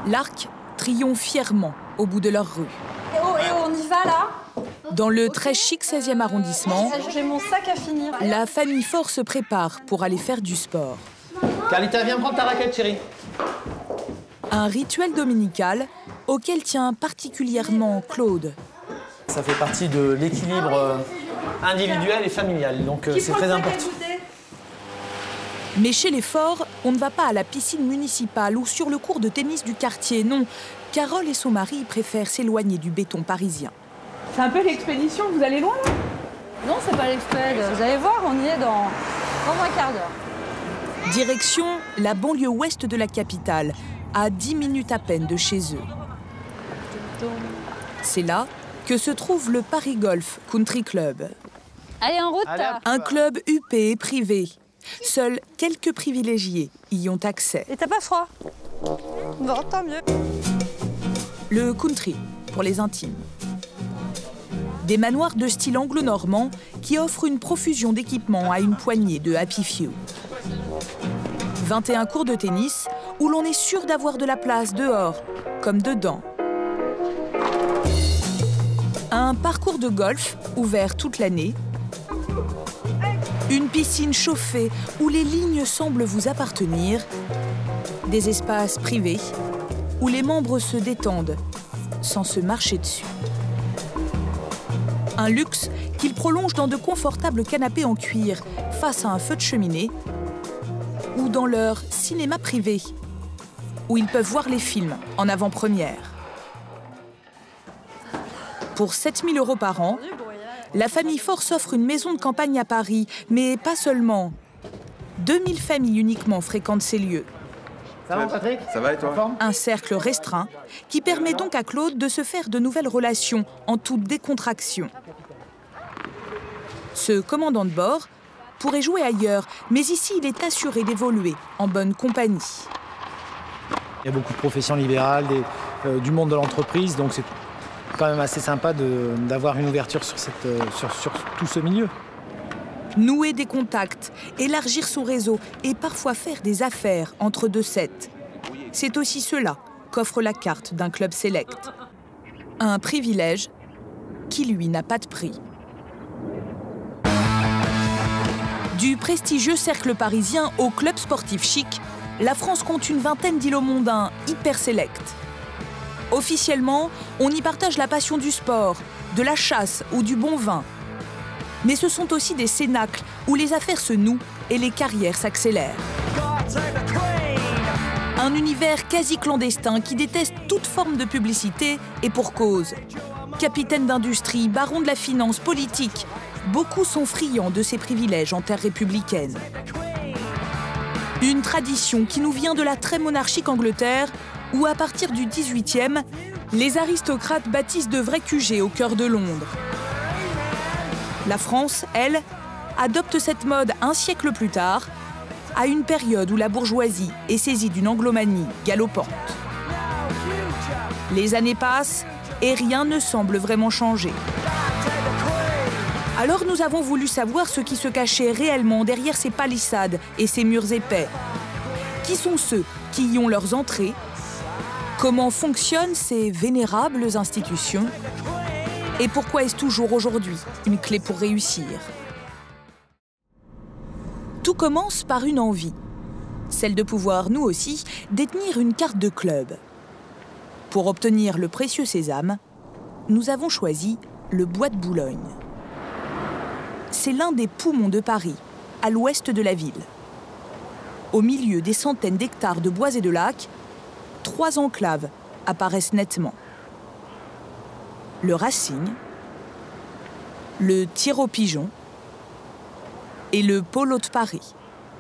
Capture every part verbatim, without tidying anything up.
L'arc triomphe fièrement au bout de leur rue. Et oh, et oh, on y va là? Dans le très chic seizième arrondissement, j'ai mon sac à finir. La famille Faure se prépare pour aller faire du sport. Carlita, viens prendre ta raquette, chérie. Un rituel dominical auquel tient particulièrement Claude. Ça fait partie de l'équilibre individuel et familial, donc c'est très important. Mais chez les Faure, on ne va pas à la piscine municipale ou sur le court de tennis du quartier, non. Carole et son mari préfèrent s'éloigner du béton parisien. C'est un peu l'expédition, vous allez loin là? Non, c'est pas l'expéd. Vous allez voir, on y est dans, dans un quart d'heure. Direction la banlieue ouest de la capitale, à dix minutes à peine de chez eux. C'est là que se trouve le Paris Golf Country Club. Allez, en route. Un club huppé et privé. Seuls quelques privilégiés y ont accès. Et t'as pas froid? Bon, tant mieux. Le country, pour les intimes. Des manoirs de style anglo-normand qui offrent une profusion d'équipements à une poignée de happy few. vingt et un cours de tennis où l'on est sûr d'avoir de la place dehors, comme dedans. Un parcours de golf ouvert toute l'année. Une piscine chauffée où les lignes semblent vous appartenir. Des espaces privés où les membres se détendent sans se marcher dessus. Un luxe qu'ils prolongent dans de confortables canapés en cuir face à un feu de cheminée ou dans leur cinéma privé où ils peuvent voir les films en avant-première. Pour sept mille euros par an, la famille Faure s'offre une maison de campagne à Paris, mais pas seulement. deux mille familles uniquement fréquentent ces lieux. Ça va, Patrick? Ça va et toi? Un cercle restreint qui permet donc à Claude de se faire de nouvelles relations en toute décontraction. Ce commandant de bord pourrait jouer ailleurs, mais ici il est assuré d'évoluer en bonne compagnie. Il y a beaucoup de professions libérales, des, euh, du monde de l'entreprise, donc c'est quand même assez sympa d'avoir une ouverture sur, cette, euh, sur, sur tout ce milieu. Nouer des contacts, élargir son réseau et parfois faire des affaires entre deux sets. C'est aussi cela qu'offre la carte d'un club select. Un privilège qui, lui, n'a pas de prix. Du prestigieux cercle parisien au club sportif chic, la France compte une vingtaine d'îlots mondains hyper select. Officiellement, on y partage la passion du sport, de la chasse ou du bon vin. Mais ce sont aussi des cénacles où les affaires se nouent et les carrières s'accélèrent. Un univers quasi clandestin qui déteste toute forme de publicité et pour cause. Capitaine d'industrie, baron de la finance, politique, beaucoup sont friands de ces privilèges en terre républicaine. Une tradition qui nous vient de la très monarchique Angleterre, où à partir du dix-huitième, les aristocrates bâtissent de vrais Q G au cœur de Londres. La France, elle, adopte cette mode un siècle plus tard, à une période où la bourgeoisie est saisie d'une anglomanie galopante. Les années passent et rien ne semble vraiment changer. Alors nous avons voulu savoir ce qui se cachait réellement derrière ces palissades et ces murs épais. Qui sont ceux qui y ont leurs entrées? Comment fonctionnent ces vénérables institutions? Et pourquoi est-ce toujours aujourd'hui une clé pour réussir? Tout commence par une envie, celle de pouvoir, nous aussi, détenir une carte de club. Pour obtenir le précieux sésame, nous avons choisi le Bois de Boulogne. C'est l'un des poumons de Paris, à l'ouest de la ville. Au milieu des centaines d'hectares de bois et de lacs, trois enclaves apparaissent nettement. Le Racing, le tir au pigeon et le polo de Paris.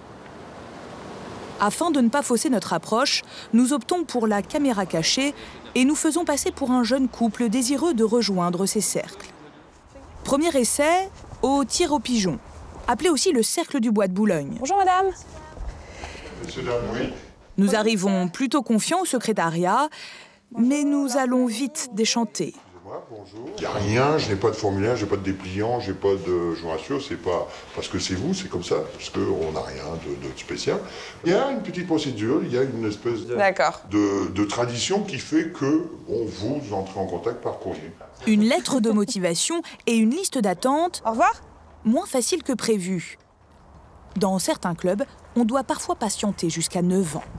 Afin de ne pas fausser notre approche, nous optons pour la caméra cachée et nous faisons passer pour un jeune couple désireux de rejoindre ces cercles. Premier essai au tir au pigeon, appelé aussi le cercle du Bois de Boulogne. Bonjour madame. Monsieur, dame, oui. Nous arrivons plutôt confiants au secrétariat, mais nous allons vite déchanter. Moi, bonjour. Il n'y a rien, je n'ai pas de formulaire, je n'ai pas de dépliant, je n'ai pas de... Je vous rassure, c'est pas parce que c'est vous, c'est comme ça, parce qu'on n'a rien de, de spécial. Il y a une petite procédure, il y a une espèce de, de, de tradition qui fait que bon, vous entrez en contact par courrier. Une lettre de motivation et une liste d'attente. Au revoir. Moins facile que prévu. Dans certains clubs, on doit parfois patienter jusqu'à neuf ans.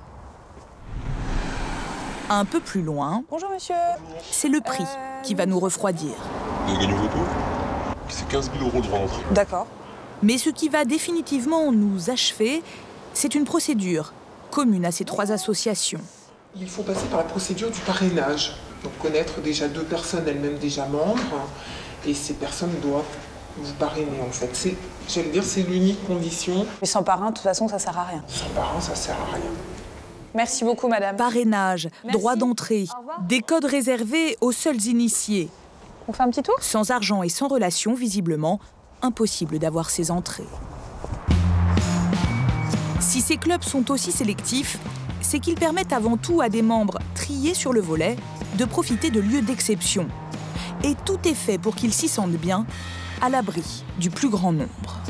Un peu plus loin, Bonjour monsieur. c'est le prix Euh, qui va nous refroidir. Vous avez gagné au loto? C'est quinze mille euros de droit d'entrée. D'accord. Mais ce qui va définitivement nous achever, c'est une procédure commune à ces trois associations. Il faut passer par la procédure du parrainage. Donc connaître déjà deux personnes elles-mêmes déjà membres, et ces personnes doivent vous parrainer en fait. C'est, j'allais dire, c'est l'unique condition. Mais sans parrain, de toute façon, ça sert à rien. Sans parrain, ça sert à rien. Merci beaucoup, madame. Parrainage, Merci. droit d'entrée, Au revoir. des codes réservés aux seuls initiés. On fait un petit tour? Sans argent et sans relation, visiblement, impossible d'avoir ces entrées. Si ces clubs sont aussi sélectifs, c'est qu'ils permettent avant tout à des membres triés sur le volet de profiter de lieux d'exception. Et tout est fait pour qu'ils s'y sentent bien, à l'abri du plus grand nombre.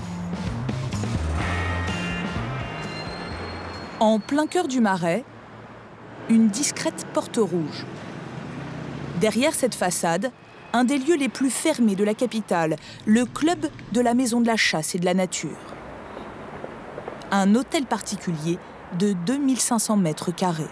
En plein cœur du Marais, une discrète porte rouge. Derrière cette façade, un des lieux les plus fermés de la capitale, le club de la Maison de la Chasse et de la Nature. Un hôtel particulier de deux mille cinq cents mètres carrés.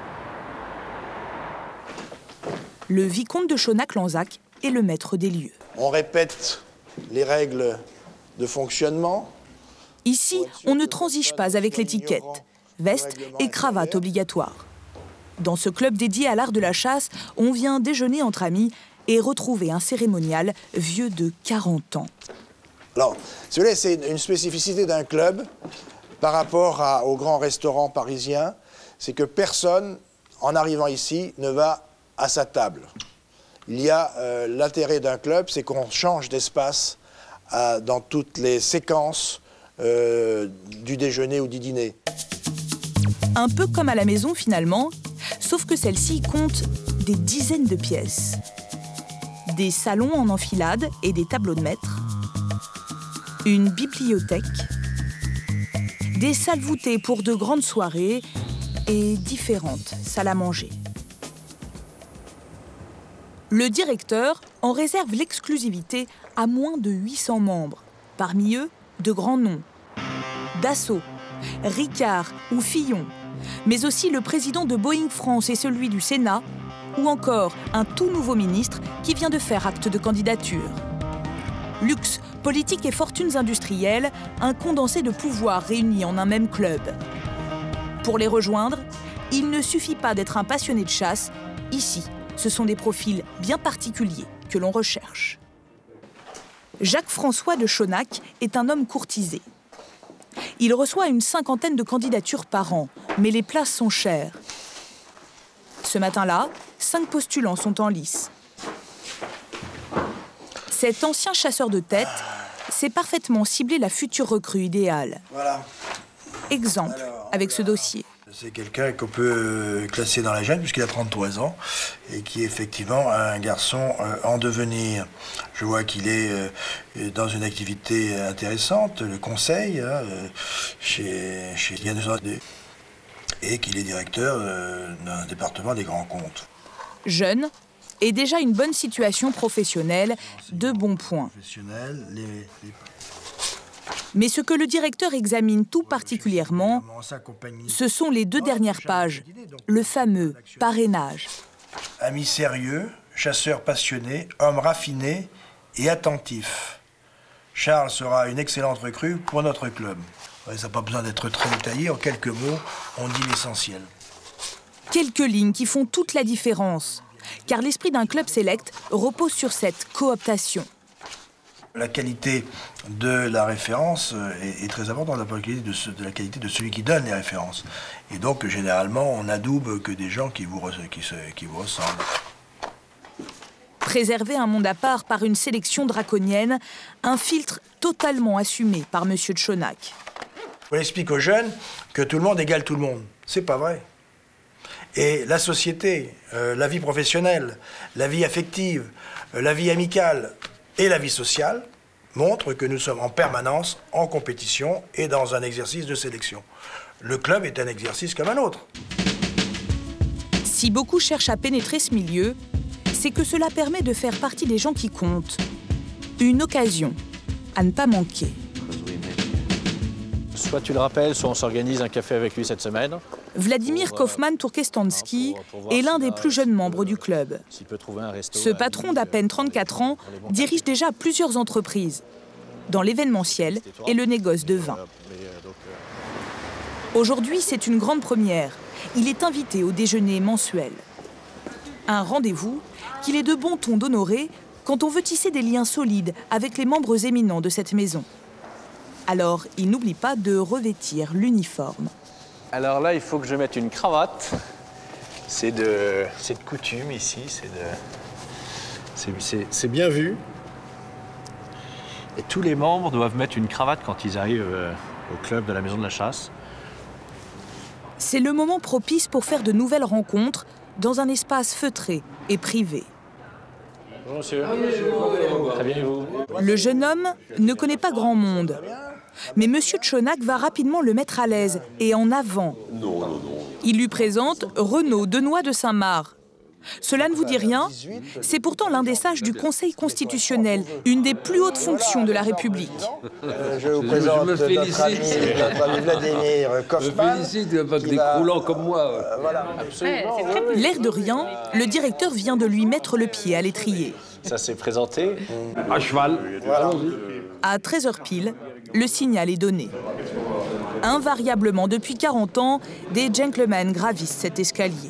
Le vicomte de Chonac-Lanzac est le maître des lieux. On répète les règles de fonctionnement. Ici, on ne transige pas avec l'étiquette. Veste et cravate obligatoire. Dans ce club dédié à l'art de la chasse, on vient déjeuner entre amis et retrouver un cérémonial vieux de quarante ans. Alors, si vous voulez, c'est une spécificité d'un club par rapport à, aux grands restaurants parisiens, c'est que personne, en arrivant ici, ne va à sa table. Il y a euh, l'intérêt d'un club, c'est qu'on change d'espace euh, dans toutes les séquences euh, du déjeuner ou du dîner. Un peu comme à la maison finalement, sauf que celle-ci compte des dizaines de pièces. Des salons en enfilade et des tableaux de maître. Une bibliothèque. Des salles voûtées pour de grandes soirées et différentes salles à manger. Le directeur en réserve l'exclusivité à moins de huit cents membres. Parmi eux, de grands noms. Dassault, Ricard ou Fillon, mais aussi le président de Boeing France et celui du Sénat, ou encore un tout nouveau ministre qui vient de faire acte de candidature. Luxe, politique et fortunes industrielles, un condensé de pouvoirs réunis en un même club. Pour les rejoindre, il ne suffit pas d'être un passionné de chasse. Ici, ce sont des profils bien particuliers que l'on recherche. Jacques-François de Chonac est un homme courtisé. Il reçoit une cinquantaine de candidatures par an, mais les places sont chères. Ce matin-là, cinq postulants sont en lice. Cet ancien chasseur de tête sait parfaitement cibler la future recrue idéale. Voilà. Exemple Alors, avec ce voilà. dossier. C'est quelqu'un qu'on peut classer dans la jeune puisqu'il a trente-trois ans et qui est effectivement un garçon euh, en devenir. Je vois qu'il est euh, dans une activité intéressante, le conseil, hein, euh, chez, chez Yann Zodé, et qu'il est directeur euh, d'un département des grands comptes. Jeune et déjà une bonne situation professionnelle, de bons points. Professionnel, les, les... Mais ce que le directeur examine tout particulièrement, ce sont les deux dernières pages, le fameux parrainage. Ami sérieux, chasseur passionné, homme raffiné et attentif. Charles sera une excellente recrue pour notre club. Ouais, ça n'a pas besoin d'être très détaillé, en quelques mots, on dit l'essentiel. Quelques lignes qui font toute la différence, car l'esprit d'un club select repose sur cette cooptation. La qualité de la référence est, est très importante, la qualité de, ce, de la qualité de celui qui donne les références. Et donc, généralement, on n'adoube que des gens qui vous, qui, se, qui vous ressemblent. Préserver un monde à part par une sélection draconienne, un filtre totalement assumé par Monsieur de Chonac. On explique aux jeunes que tout le monde égale tout le monde. C'est pas vrai. Et la société, euh, la vie professionnelle, la vie affective, euh, la vie amicale et la vie sociale montrent que nous sommes en permanence en compétition et dans un exercice de sélection. Le club est un exercice comme un autre. Si beaucoup cherchent à pénétrer ce milieu, c'est que cela permet de faire partie des gens qui comptent. Une occasion à ne pas manquer. Soit tu le rappelles, soit on s'organise un café avec lui cette semaine. Vladimir Kaufmann-Turkestanski est l'un des plus jeunes membres du club. Ce patron d'à peine trente-quatre ans dirige déjà plusieurs entreprises, dans l'événementiel et le négoce de vin. Aujourd'hui, c'est une grande première. Il est invité au déjeuner mensuel. Un rendez-vous qu'il est de bon ton d'honorer quand on veut tisser des liens solides avec les membres éminents de cette maison. Alors, il n'oublie pas de revêtir l'uniforme. Alors là, il faut que je mette une cravate. C'est de, c'est de coutume ici, c'est bien vu. Et tous les membres doivent mettre une cravate quand ils arrivent euh, au club de la Maison de la Chasse. C'est le moment propice pour faire de nouvelles rencontres dans un espace feutré et privé. Bonjour monsieur. Très bien et vous? Le jeune homme ne connaît pas grand monde. Mais Monsieur Tchonak va rapidement le mettre à l'aise et en avant. Non, non, non. Il lui présente Renaud Denoy de Saint-Marc. Cela ne vous dit rien? C'est pourtant l'un des sages du Conseil constitutionnel, une des plus hautes fonctions de la République. Euh, je vous présente je me félicite. notre ami, notre ami Vladimir Kaufmann. Je me félicite, pas que des croulants comme moi. Euh, voilà. Absolument. L'air de rien, le directeur vient de lui mettre le pied à l'étrier. Ça s'est présenté. À cheval. Voilà. À treize heures pile, le signal est donné. Invariablement, depuis quarante ans, des gentlemen gravissent cet escalier.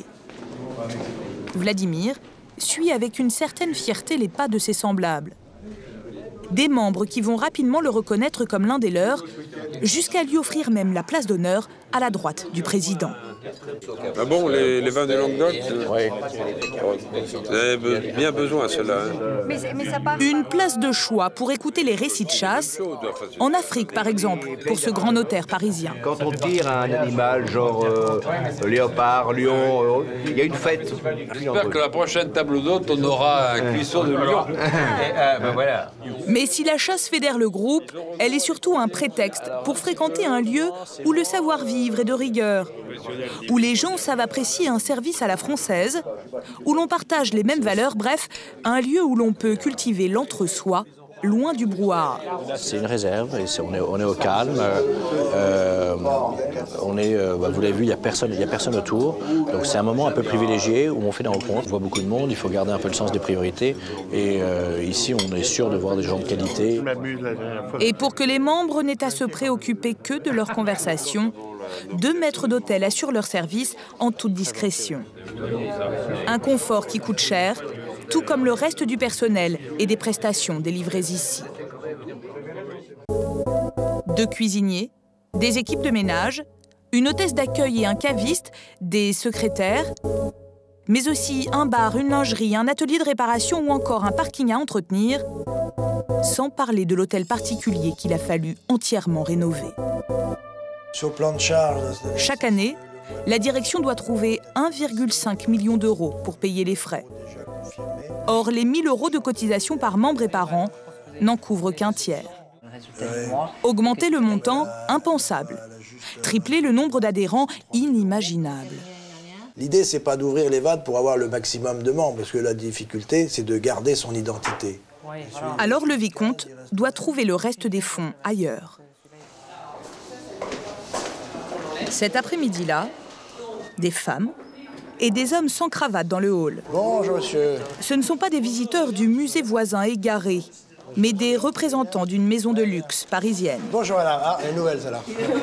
Vladimir suit avec une certaine fierté les pas de ses semblables. Des membres qui vont rapidement le reconnaître comme l'un des leurs, jusqu'à lui offrir même la place d'honneur à la droite du président. Ah bon, les, les vins du Languedoc, Oui. vous avez bien besoin à cela. Hein. Une place de choix pour écouter les récits de chasse, en Afrique par exemple, pour ce grand notaire parisien. Quand on tire un animal, genre euh, léopard, lion, il euh, y a une fête. J'espère que la prochaine table d'hôte, on aura un cuisson de lion. ah, ben voilà. Mais si la chasse fédère le groupe, elle est surtout un prétexte pour fréquenter un lieu où le savoir-vivre est de rigueur, où les gens savent apprécier un service à la française, où l'on partage les mêmes valeurs, bref, un lieu où l'on peut cultiver l'entre-soi, loin du brouhaha. C'est une réserve, et est, on, est, on est au calme. Euh, on est, euh, bah, vous l'avez vu, il n'y a personne, il y a personne autour. Donc c'est un moment un peu privilégié où on fait des rencontres. On voit beaucoup de monde, il faut garder un peu le sens des priorités. Et euh, ici, on est sûr de voir des gens de qualité. Et pour que les membres n'aient à se préoccuper que de leur conversation, deux maîtres d'hôtel assurent leur service en toute discrétion. Un confort qui coûte cher, tout comme le reste du personnel et des prestations délivrées ici. Deux cuisiniers, des équipes de ménage, une hôtesse d'accueil et un caviste, des secrétaires, mais aussi un bar, une lingerie, un atelier de réparation ou encore un parking à entretenir, sans parler de l'hôtel particulier qu'il a fallu entièrement rénover. Sur plan de charge. Chaque année, la direction doit trouver un virgule cinq million d'euros pour payer les frais. Or, les mille euros de cotisation par membre et par an n'en couvrent qu'un tiers. Augmenter le montant, impensable. Tripler le nombre d'adhérents, inimaginable. L'idée, c'est pas d'ouvrir les vannes pour avoir le maximum de membres, parce que la difficulté, c'est de garder son identité. Alors le vicomte doit trouver le reste des fonds ailleurs. Cet après-midi-là, des femmes et des hommes sans cravate dans le hall. Bonjour, monsieur. Ce ne sont pas des visiteurs du musée voisin égaré, mais des représentants d'une maison de luxe parisienne. Bonjour, madame. Ah, elle est nouvelle, celle-là.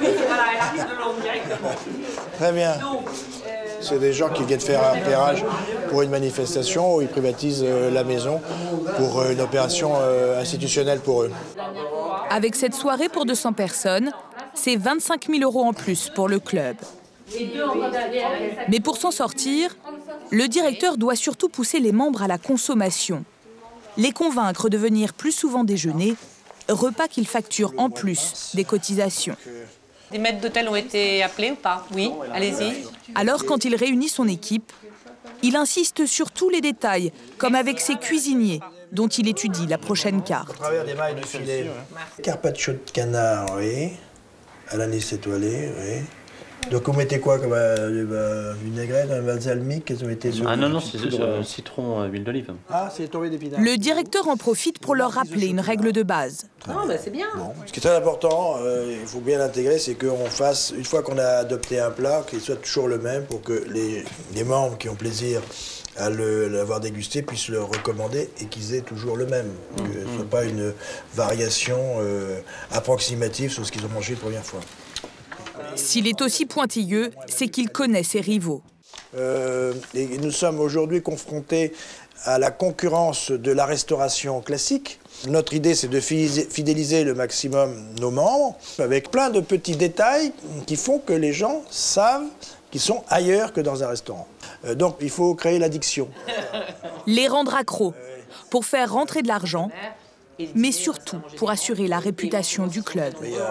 Très bien. C'est des gens qui viennent faire un repérage pour une manifestation où ils privatisent euh, la maison pour euh, une opération euh, institutionnelle pour eux. Avec cette soirée pour deux cents personnes, c'est vingt-cinq mille euros en plus pour le club. Mais pour s'en sortir, le directeur doit surtout pousser les membres à la consommation. Les convaincre de venir plus souvent déjeuner, repas qu'ils facturent en plus des cotisations. Les maîtres d'hôtel ont été appelés ou pas? Oui, allez-y. Alors, quand il réunit son équipe, il insiste sur tous les détails, comme avec ses cuisiniers, dont il étudie la prochaine carte. Au travers des mailles de filet. Carpaccio de canard, oui. À l'anis étoilé, oui. Donc vous mettez quoi comme euh, vinaigrette, un balsamique? Ah non, non, c'est euh, citron, euh, huile d'olive. Ah, c'est tombé d'épinards. Le directeur en profite pour leur rappeler une règle de base. Non, bah c'est bien. Bon. Ce qui est très important, euh, il faut bien l'intégrer, c'est qu'on fasse, une fois qu'on a adopté un plat, qu'il soit toujours le même pour que les, les membres qui ont plaisir à l'avoir dégusté puissent le recommander et qu'ils aient toujours le même. Mmh. Que ce ne soit pas une variation euh, approximative sur ce qu'ils ont mangé la première fois. S'il est aussi pointilleux, c'est qu'il connaît ses rivaux. Euh, et nous sommes aujourd'hui confrontés à la concurrence de la restauration classique. Notre idée, c'est de fidéliser le maximum nos membres, avec plein de petits détails qui font que les gens savent qu'ils sont ailleurs que dans un restaurant. Euh, donc, il faut créer l'addiction. Les rendre accros, pour faire rentrer de l'argent, mais surtout pour assurer la réputation du club.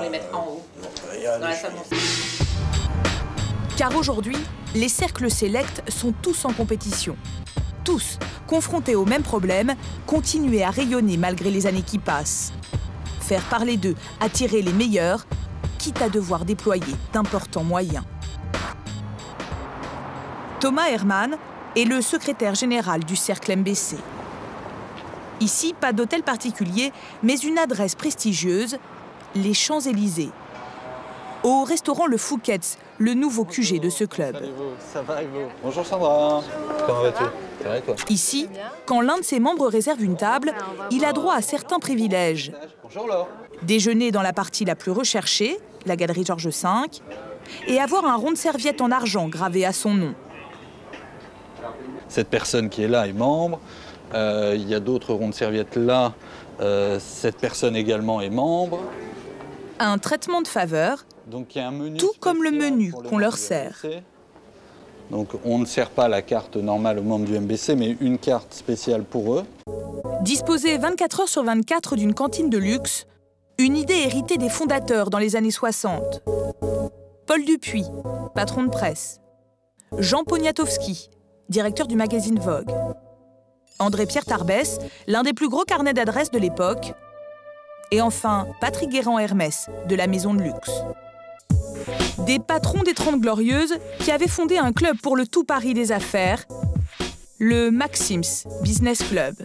Car aujourd'hui, les cercles sélects sont tous en compétition. Tous, confrontés au même problème, continuer à rayonner malgré les années qui passent. Faire parler d'eux, attirer les meilleurs, quitte à devoir déployer d'importants moyens. Thomas Herman est le secrétaire général du Cercle M B C. Ici, pas d'hôtel particulier, mais une adresse prestigieuse, les Champs-Élysées. Au restaurant Le Fouquet's, le nouveau Q G de ce club. Ça va et vous? Bonjour Sandra. Comment vas-tu? Ça va et toi? Ici, quand l'un de ses membres réserve une table, il a droit à certains privilèges. Bonjour Laure. Déjeuner dans la partie la plus recherchée, la galerie Georges cinq, et avoir un rond de serviette en argent gravé à son nom. Cette personne qui est là est membre. Euh, il y a d'autres ronds de serviettes là. Euh, cette personne également est membre. Un traitement de faveur, donc, il y a un menu tout comme le menu qu'on leur sert. Donc on ne sert pas la carte normale aux membres du M B C, mais une carte spéciale pour eux. Disposer vingt-quatre heures sur vingt-quatre d'une cantine de luxe, une idée héritée des fondateurs dans les années soixante. Paul Dupuis, patron de presse. Jean Poniatowski, directeur du magazine Vogue. André-Pierre Tarbès, l'un des plus gros carnets d'adresses de l'époque. Et enfin, Patrick Guérand-Hermès, de la maison de luxe. Des patrons des Trente Glorieuses qui avaient fondé un club pour le tout Paris des affaires, le Maxim's Business Club.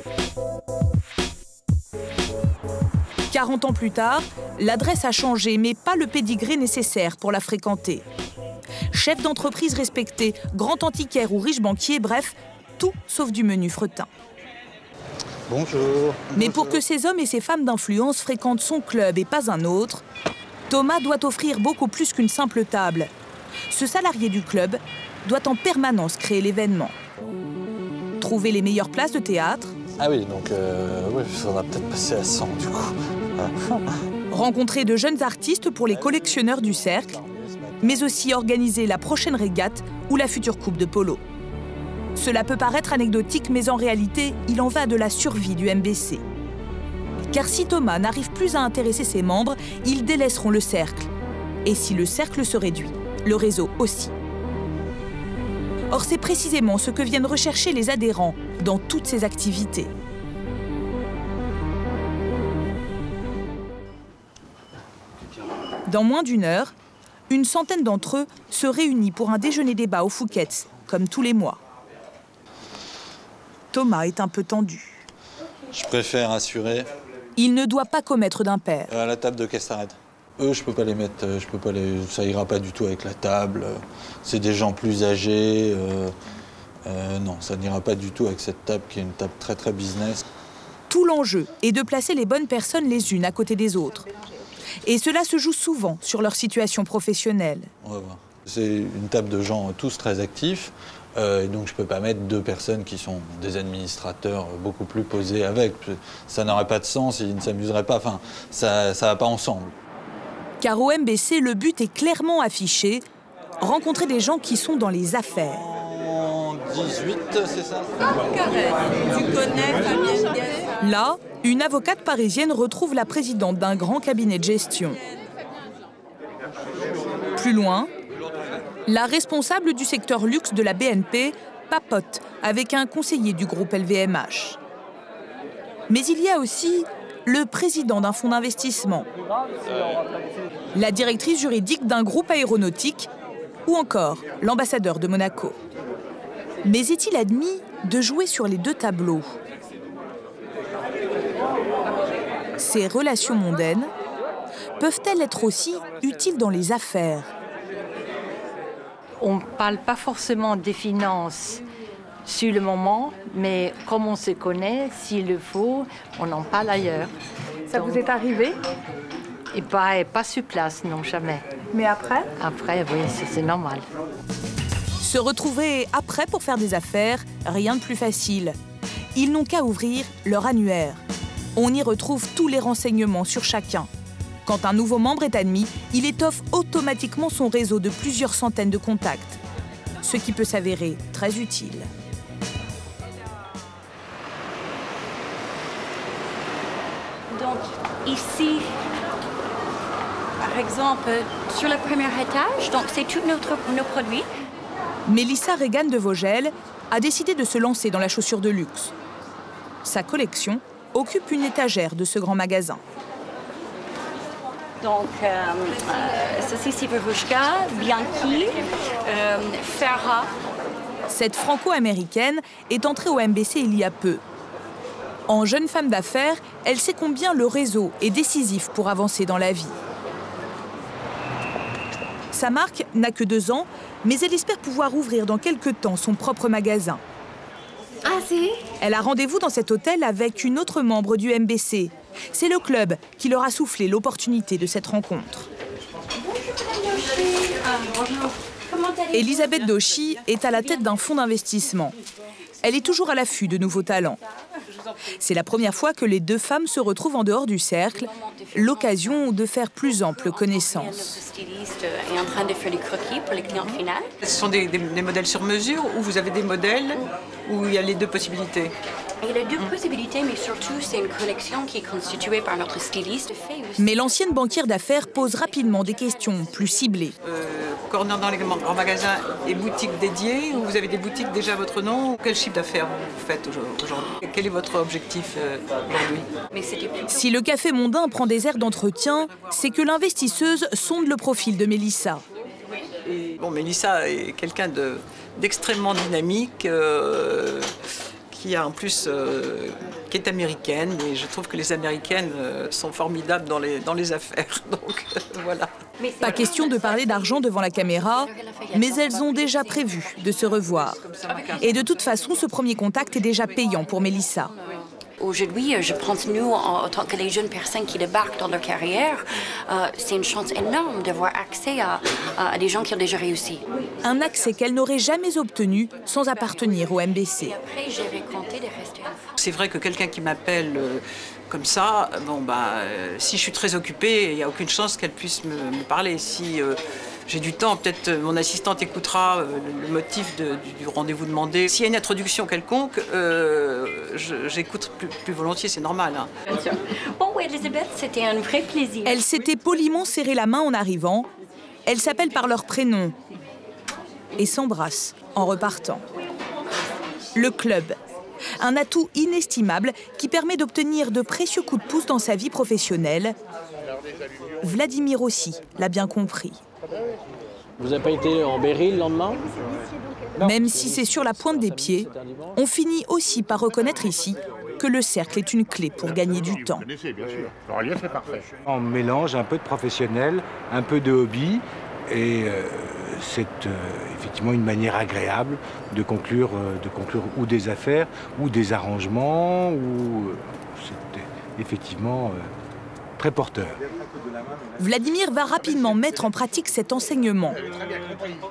quarante ans plus tard, l'adresse a changé, mais pas le pédigré nécessaire pour la fréquenter. Chef d'entreprise respecté, grand antiquaire ou riche banquier, bref, tout sauf du menu fretin. Bonjour. Mais pour que ces hommes et ces femmes d'influence fréquentent son club et pas un autre, Thomas doit offrir beaucoup plus qu'une simple table. Ce salarié du club doit en permanence créer l'événement. Trouver les meilleures places de théâtre. Ah oui, donc euh, oui, ça va peut-être passer à cent du coup. Rencontrer de jeunes artistes pour les collectionneurs du cercle, mais aussi organiser la prochaine régate ou la future coupe de polo. Cela peut paraître anecdotique, mais en réalité, il en va de la survie du M B C. Car si Thomas n'arrive plus à intéresser ses membres, ils délaisseront le cercle. Et si le cercle se réduit, le réseau aussi. Or, c'est précisément ce que viennent rechercher les adhérents dans toutes ces activités. Dans moins d'une heure, une centaine d'entre eux se réunit pour un déjeuner-débat au Fouquet's, comme tous les mois. Thomas est un peu tendu. Je préfère assurer. Il ne doit pas commettre d'impair. À la table de Castared. Eux, je peux pas les mettre, je peux pas les, ça ira pas du tout avec la table. C'est des gens plus âgés. Euh, euh, non, ça n'ira pas du tout avec cette table qui est une table très très business. Tout l'enjeu est de placer les bonnes personnes les unes à côté des autres. Et cela se joue souvent sur leur situation professionnelle. C'est une table de gens tous très actifs. Euh, et donc je ne peux pas mettre deux personnes qui sont des administrateurs beaucoup plus posés avec. Ça n'aurait pas de sens, ils ne s'amuseraient pas. Enfin, ça ne va pas ensemble. Car au M B C, le but est clairement affiché, rencontrer des gens qui sont dans les affaires. En dix-huit, c'est ça? Tu connais Fabienne Guest? Là, une avocate parisienne retrouve la présidente d'un grand cabinet de gestion. Plus loin, la responsable du secteur luxe de la B N P papote avec un conseiller du groupe L V M H. Mais il y a aussi le président d'un fonds d'investissement, la directrice juridique d'un groupe aéronautique ou encore l'ambassadeur de Monaco. Mais est-il admis de jouer sur les deux tableaux? Ces relations mondaines peuvent-elles être aussi utiles dans les affaires? On ne parle pas forcément des finances sur le moment, mais comme on se connaît, s'il le faut, on en parle ailleurs. Ça Donc, vous est arrivé? Et pas, et pas sur place, non, jamais. Mais après? Après, oui, c'est normal. Se retrouver après pour faire des affaires, rien de plus facile. Ils n'ont qu'à ouvrir leur annuaire. On y retrouve tous les renseignements sur chacun. Quand un nouveau membre est admis, il étoffe automatiquement son réseau de plusieurs centaines de contacts, ce qui peut s'avérer très utile. Donc ici, par exemple, sur le premier étage, donc c'est tous nos produits. Mélissa Regan de Vogel a décidé de se lancer dans la chaussure de luxe. Sa collection occupe une étagère de ce grand magasin. Donc, euh, euh, ceci c'est Verouchka, Bianchi, euh, Ferra. Cette franco-américaine est entrée au M B C il y a peu. En jeune femme d'affaires, elle sait combien le réseau est décisif pour avancer dans la vie. Sa marque n'a que deux ans, mais elle espère pouvoir ouvrir dans quelques temps son propre magasin. Ah, si? Elle a rendez-vous dans cet hôtel avec une autre membre du M B C. C'est le club qui leur a soufflé l'opportunité de cette rencontre. Elisabeth Dauchy est à la tête d'un fonds d'investissement. Elle est toujours à l'affût de nouveaux talents. C'est la première fois que les deux femmes se retrouvent en dehors du cercle, l'occasion de faire plus ample connaissance. Est en train de faire des croquis pour les clients finaux. Ce sont des, des, des modèles sur mesure ou vous avez des modèles où il y a les deux possibilités? Il y a les deux possibilités, mais surtout c'est une collection qui est constituée par notre styliste. Mais l'ancienne banquière d'affaires pose rapidement des questions plus ciblées. Euh, corner dans les grands magasins et boutiques dédiées, ou vous avez des boutiques déjà à votre nom? Quel chiffre d'affaires vous faites aujourd'hui? Quel est votre objectif euh, aujourd'hui? Si le café mondain prend des airs d'entretien, c'est que l'investisseuse sonde le profil de Mélissa. Et, bon, Mélissa est quelqu'un de, d'extrêmement dynamique, euh, qui a en plus, euh, qui est américaine, et je trouve que les Américaines euh, sont formidables dans les, dans les affaires. Donc euh, voilà. Pas question de parler d'argent devant la caméra, mais elles ont déjà prévu de se revoir. Et de toute façon, ce premier contact est déjà payant pour Mélissa. Aujourd'hui, je pense, nous, en, en tant que les jeunes personnes qui débarquent dans leur carrière, euh, c'est une chance énorme d'avoir accès à, à des gens qui ont déjà réussi. Un accès qu'elle n'aurait jamais obtenu sans appartenir au M B C. Après, j'ai raconté des restaurants. C'est vrai que quelqu'un qui m'appelle euh, comme ça, bon, bah, euh, si je suis très occupée, il n'y a aucune chance qu'elle puisse me, me parler. Si euh, j'ai du temps, peut-être euh, mon assistante écoutera euh, le, le motif de, du, du rendez-vous demandé. S'il y a une introduction quelconque, euh, j'écoute plus, plus volontiers, c'est normal. Hein. Bon, oui, Elisabeth, c'était un vrai plaisir. Elle s'était poliment serré la main en arrivant. Elles s'appellent par leur prénom et s'embrassent en repartant. Le club, un atout inestimable qui permet d'obtenir de précieux coups de pouce dans sa vie professionnelle. Vladimir aussi l'a bien compris. Vous n'avez pas été en Berry le lendemain? Même si c'est sur la pointe des pieds, on finit aussi par reconnaître ici que le cercle est une clé pour gagner du temps. On mélange un peu de professionnel, un peu de hobby, et euh, c'est euh, effectivement une manière agréable de conclure, euh, de conclure ou des affaires, ou des arrangements, ou euh, c'est effectivement euh, très porteur. Vladimir va rapidement mettre en pratique cet enseignement.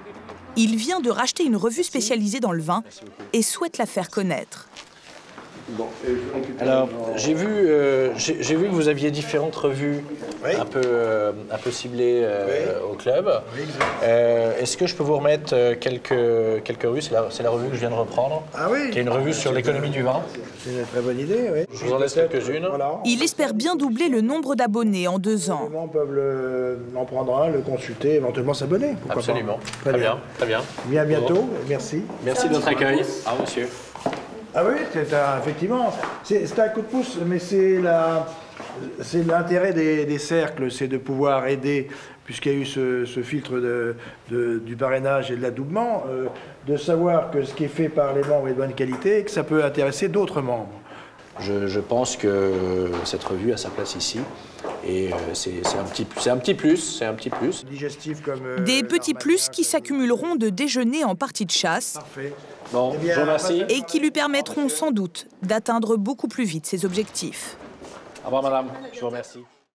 Il vient de racheter une revue spécialisée dans le vin et souhaite la faire connaître. Alors, j'ai vu, euh, j'ai vu que vous aviez différentes revues oui. un, peu, euh, un peu ciblées euh, oui. au club. Oui, euh, Est-ce que je peux vous remettre quelques, quelques revues? C'est la, la revue que je viens de reprendre, ah oui. qui est une revue sur l'économie du vin. C'est une très bonne idée, oui. Je vous en laisse quelques-unes. Voilà. Il espère bien doubler le nombre d'abonnés en deux ans. Les gens peuvent le, en prendre un, le consulter, éventuellement s'abonner. Absolument. Très, très bien. bien. Très bien. Bien bientôt. Bon. Merci. Merci de votre accueil. Au revoir, monsieur. Ah oui, c'est un, effectivement, c'est un coup de pouce, mais c'est l'intérêt des, des cercles, c'est de pouvoir aider, puisqu'il y a eu ce, ce filtre de, de, du parrainage et de l'adoubement, euh, de savoir que ce qui est fait par les membres est de bonne qualité et que ça peut intéresser d'autres membres. Je, je pense que cette revue a sa place ici. Et euh, c'est un petit, c'est un petit plus, c'est un petit plus. Digestif comme euh, des petits plus qui s'accumuleront de déjeuner en partie de chasse. Parfait. Bon, eh bien, je vous remercie. Et qui lui permettront sans doute d'atteindre beaucoup plus vite ses objectifs. Au revoir, madame. Je vous remercie.